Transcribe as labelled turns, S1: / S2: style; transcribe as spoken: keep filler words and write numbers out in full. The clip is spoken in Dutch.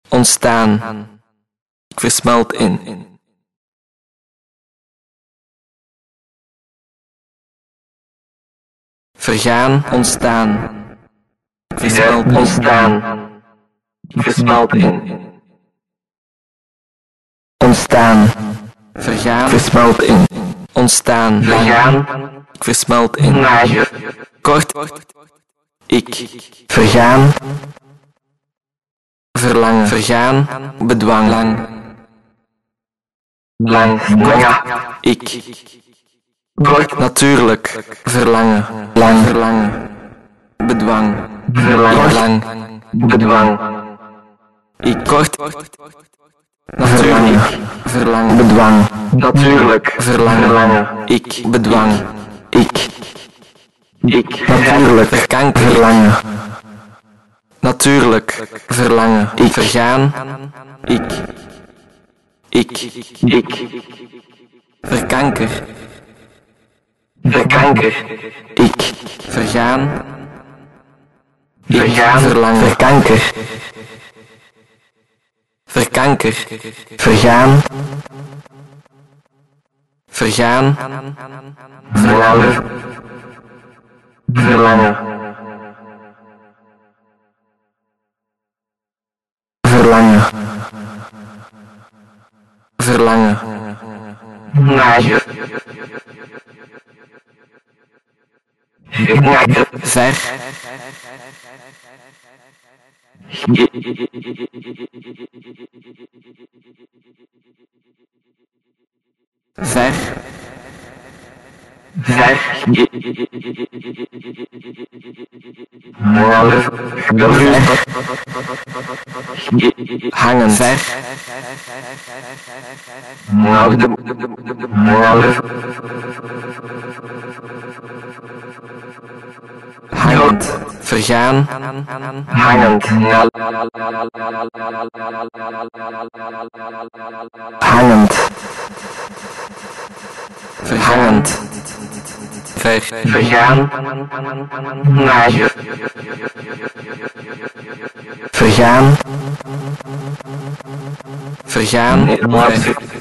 S1: ontstaan. Ik versmelt in. Vergaan, ontstaan. Ik versmelt in. Ontstaan. Ik versmelt in. Ontstaan. Vergaan, versmelt in. Ontstaan. Vergaan, ik versmelt in. Kort. Ik. Vergaan. Verlangen. Vergaan. Bedwang. Lang. Lang. Kort. Ik. Kort. Natuurlijk. Verlangen. Lang. Verlangen. Bedwang. Verlangen. Lang. Bedwang. Ik. Kort. Natuurlijk. Verlangen. Bedwang. Natuurlijk. Verlangen. Ik. Bedwang. Ik. Ik. Natuurlijk. Verkanker. Verlangen. Natuurlijk. Verlangen. Ik. Vergaan. Ik. Ik. Ik. Verkanker. Verkanker. Ik. Vergaan. Vergaan. Verlangen. Verkanker. Verkanker. Vergaan. Vergaan. Verlangen. Verlangen. Verlangen. Verlangen. Naaien. Ver. Ver. Ver. Hangen. Ver. Hangend. Vergaan. Hangend. Hangend. Verhangend. Ver. Vergaan. Naaien. Vergaan. Vergaan. Ver.